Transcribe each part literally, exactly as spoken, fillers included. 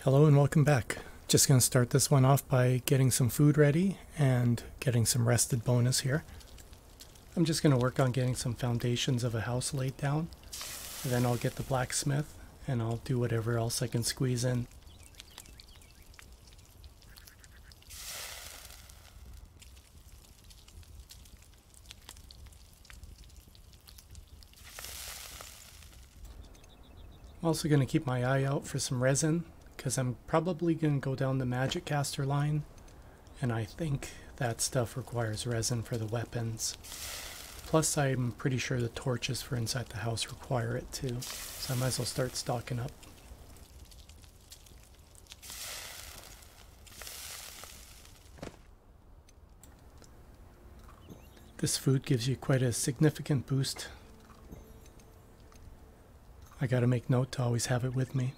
Hello and welcome back. Just going to start this one off by getting some food ready and getting some rested bonus here. I'm just going to work on getting some foundations of a house laid down, and then I'll get the blacksmith and I'll do whatever else I can squeeze in. I'm also going to keep my eye out for some resin, because I'm probably going to go down the magic caster line, and I think that stuff requires resin for the weapons. Plus I'm pretty sure the torches for inside the house require it too, so I might as well start stocking up. This food gives you quite a significant boost. I gotta make note to always have it with me.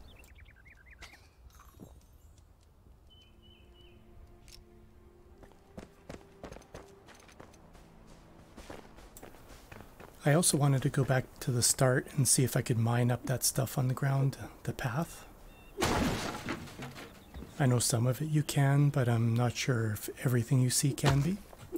I also wanted to go back to the start and see if I could mine up that stuff on the ground, the path. I know some of it you can, but I'm not sure if everything you see can be.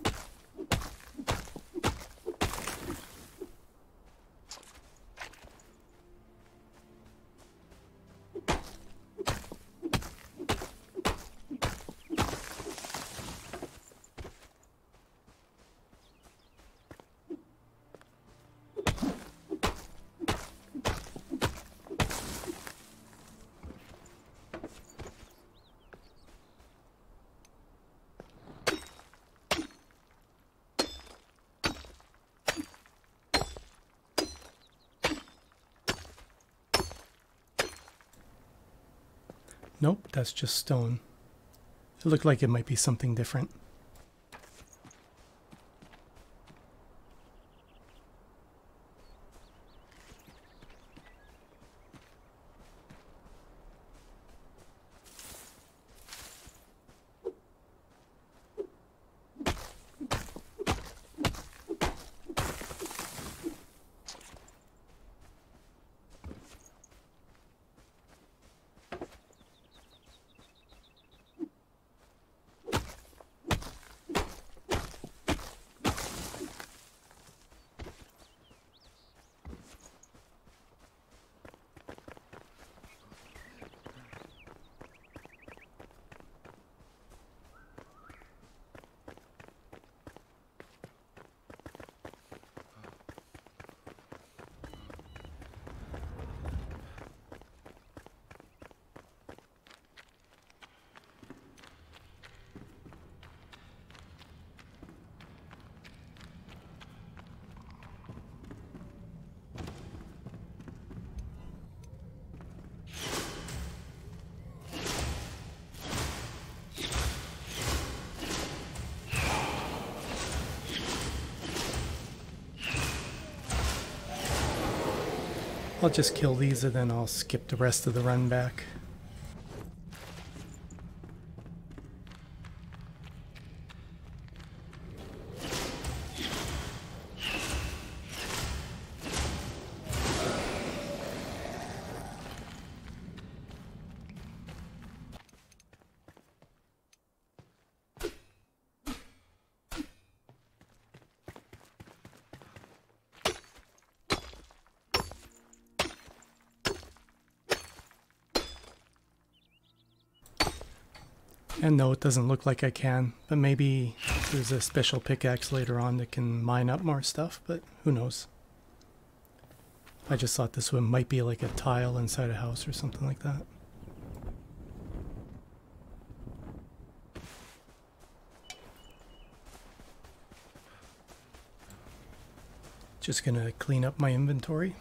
Nope, that's just stone. It looked like it might be something different. I'll just kill these and then I'll skip the rest of the run back. And no, it doesn't look like I can, but maybe there's a special pickaxe later on that can mine up more stuff, but who knows. I just thought this one might be like a tile inside a house or something like that. Just gonna clean up my inventory.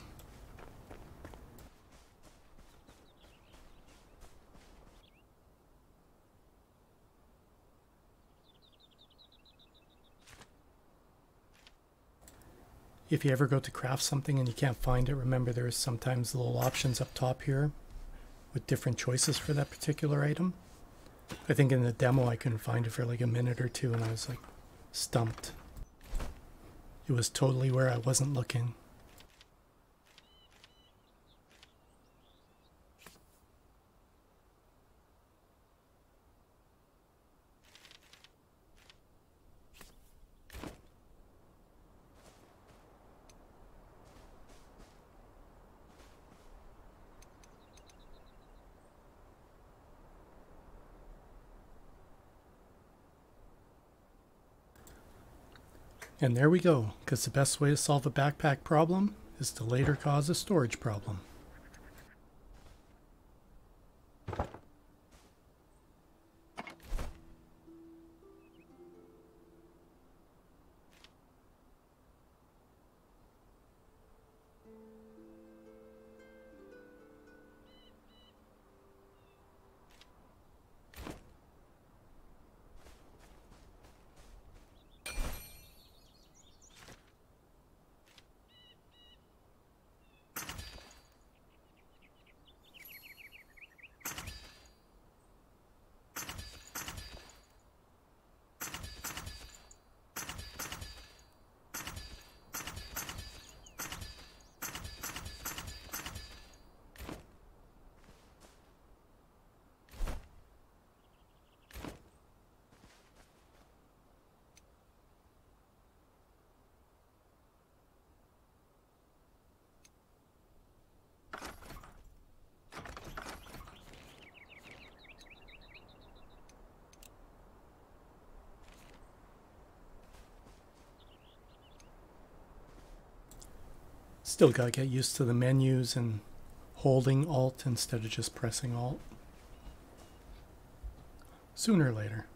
If you ever go to craft something and you can't find it, remember there's sometimes little options up top here with different choices for that particular item. I think in the demo I couldn't find it for like a minute or two and I was like stumped. It was totally where I wasn't looking. And there we go, because the best way to solve a backpack problem is to later cause a storage problem. Still gotta get used to the menus and holding Alt instead of just pressing Alt. Sooner or later.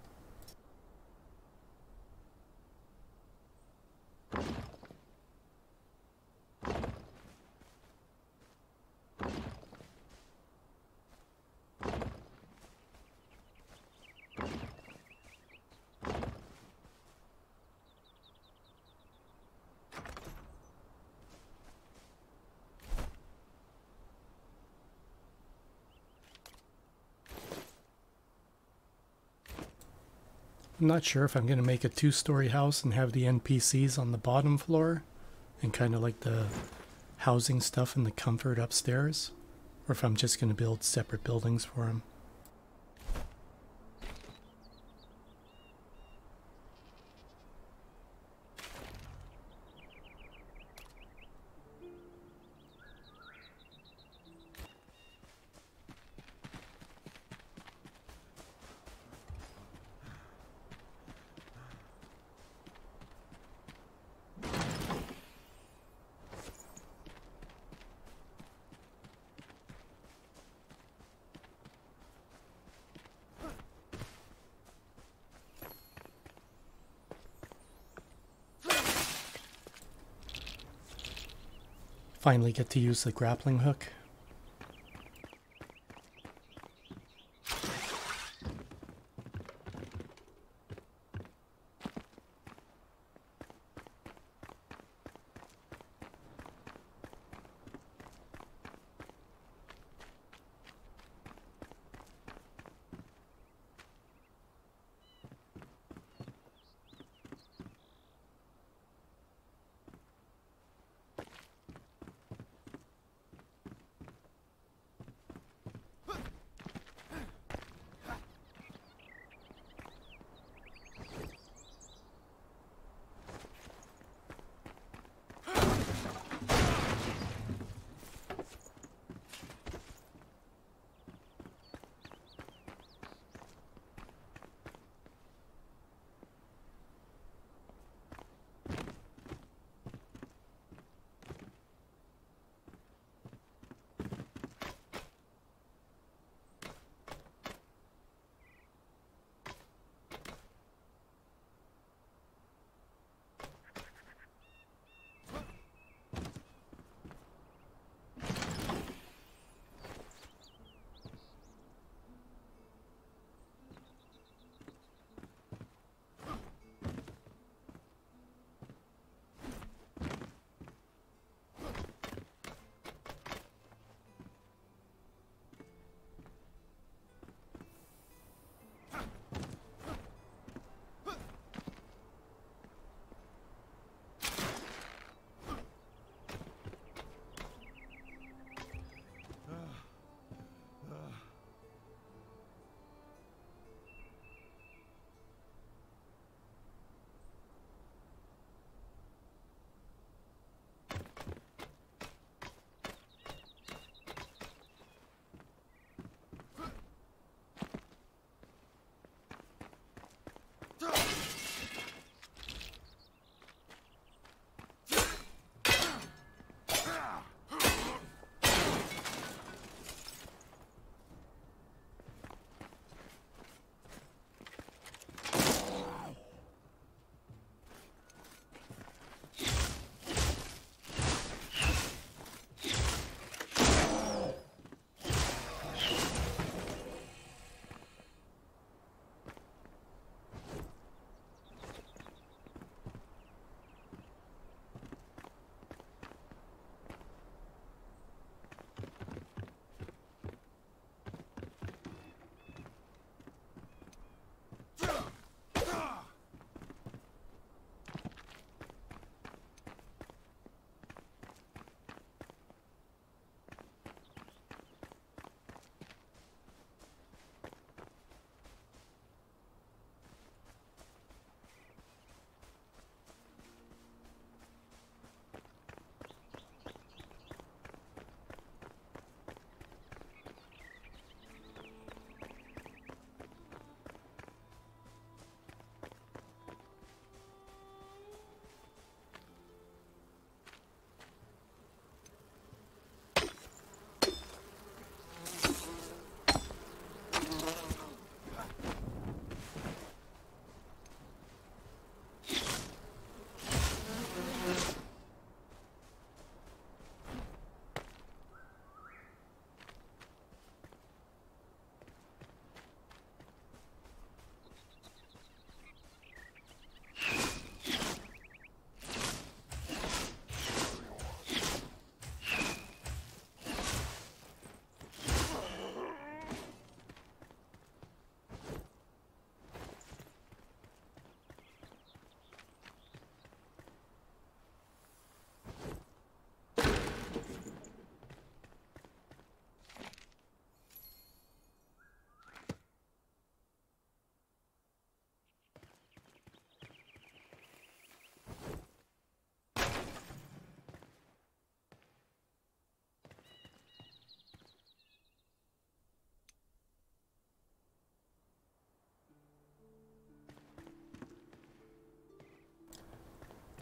I'm not sure if I'm going to make a two-story house and have the N P Cs on the bottom floor and kind of like the housing stuff and the comfort upstairs, or if I'm just going to build separate buildings for them. Finally get to use the grappling hook.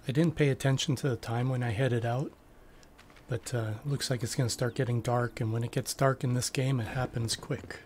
I didn't pay attention to the time when I headed out, but uh, looks like it's going to start getting dark, and when it gets dark in this game, it happens quick.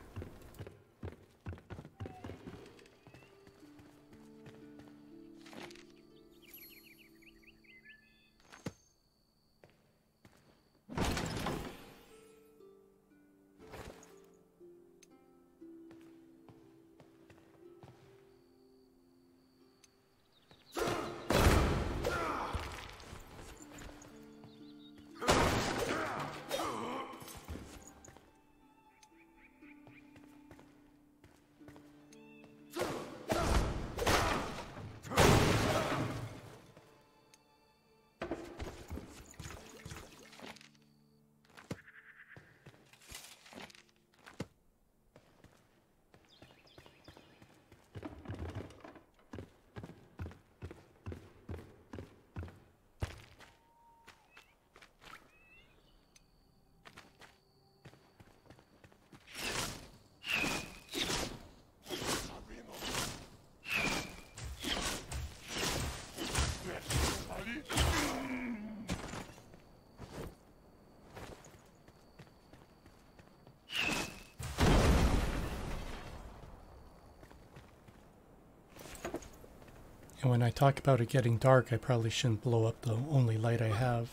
And when I talk about it getting dark, I probably shouldn't blow up the only light I have.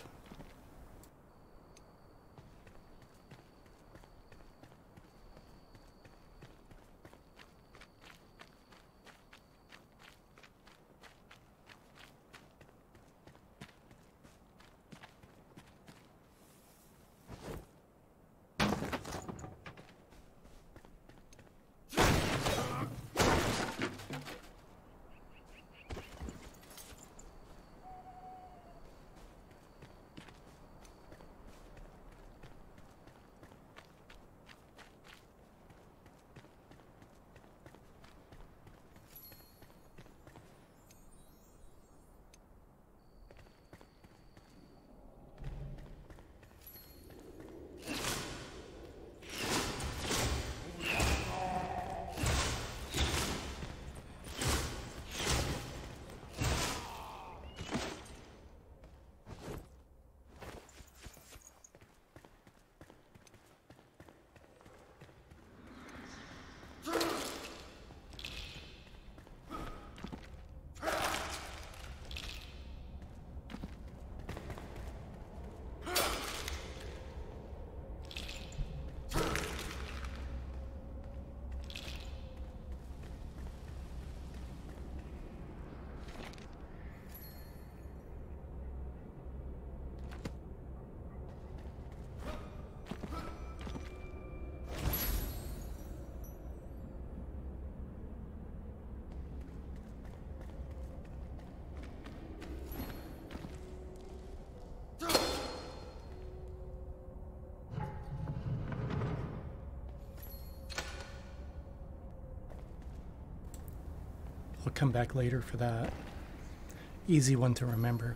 I'll come back later for that. Easy one to remember.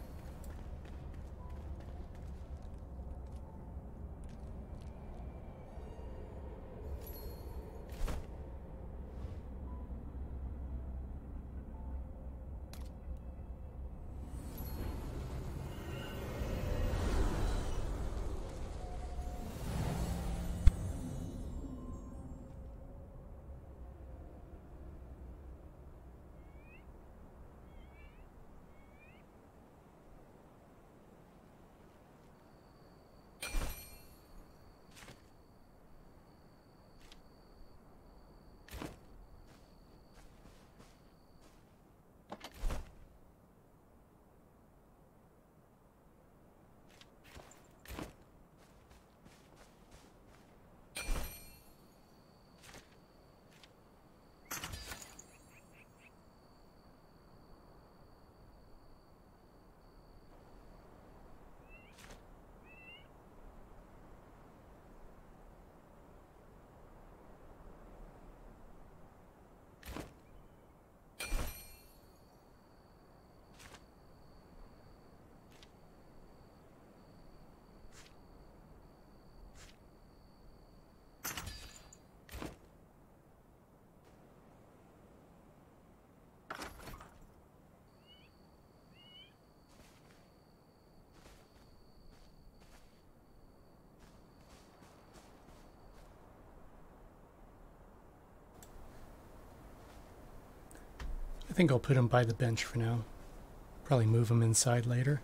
I think I'll put him by the bench for now. Probably move him inside later.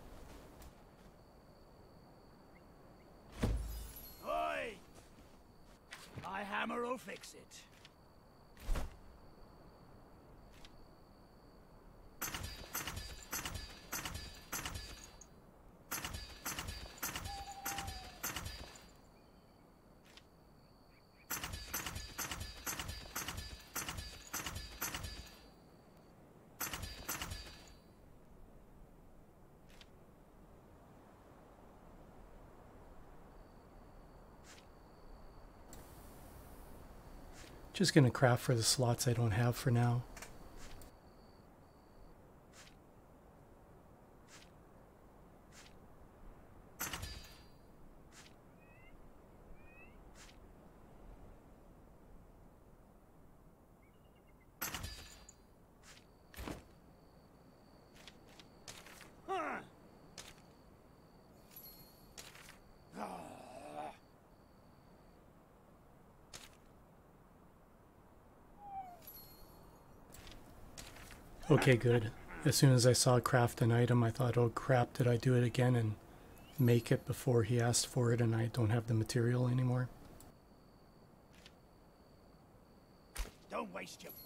Oi! My hammer will fix it. Just going to craft for the slots I don't have for now. Okay, good. As soon as I saw craft an item, I thought, oh crap, did I do it again and make it before he asked for it and I don't have the material anymore? Don't waste your breath.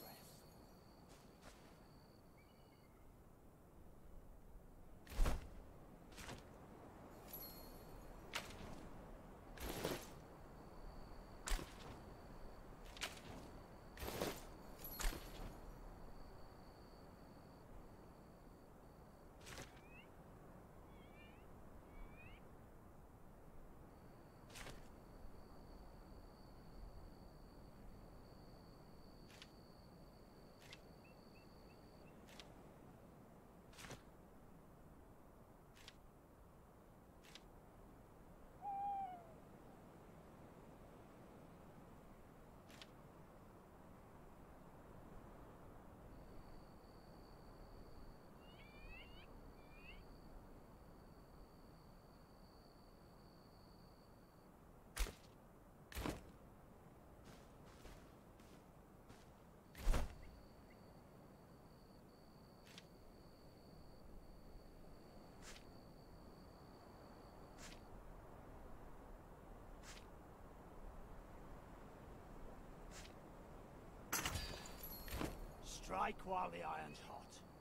Strike while the iron's hot.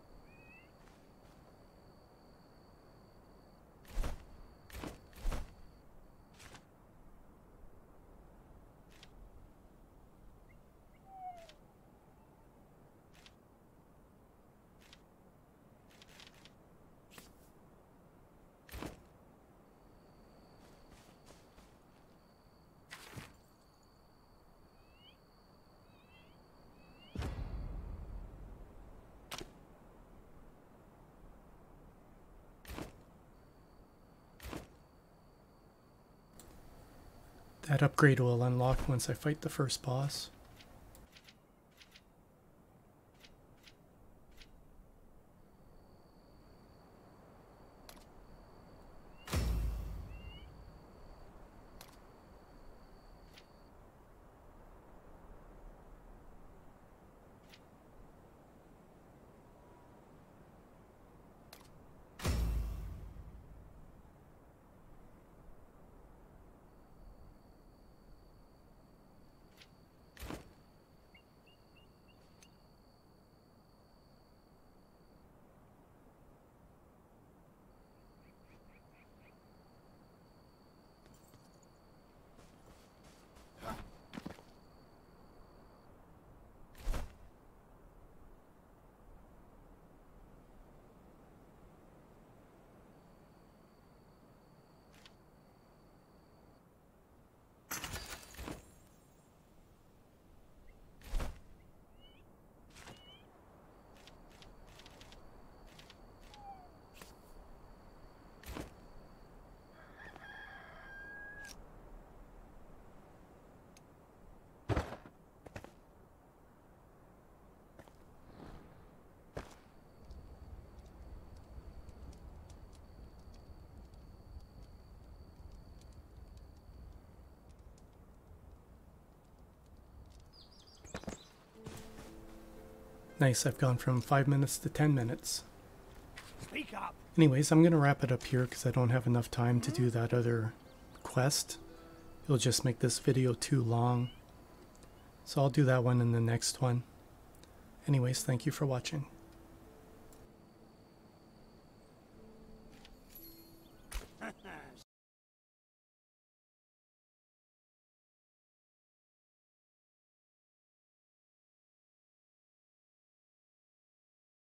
That upgrade will unlock once I fight the first boss. Nice, I've gone from five minutes to ten minutes. Speak up. Anyways, I'm going to wrap it up here because I don't have enough time to do that other quest. It'll just make this video too long. So I'll do that one in the next one. Anyways, thank you for watching.